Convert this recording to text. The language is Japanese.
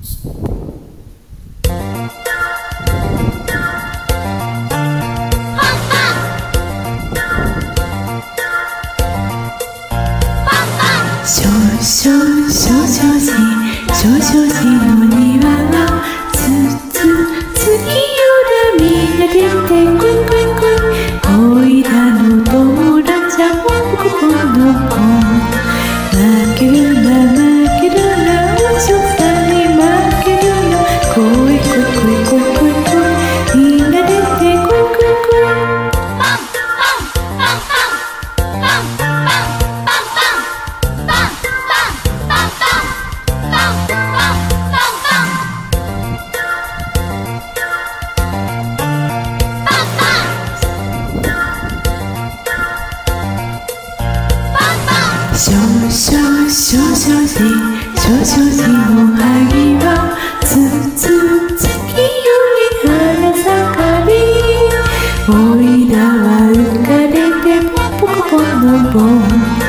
少々時の庭はつ月夜だみんな出てこいこいこいおいらの友達はポンポコポンのポン負けるなお嬢さんに負けるなこいこいこいこいこいこいみんな出てこいこいこい少々時の萩は月夜に花盛りおいらは浮かれてポンポコポンのポン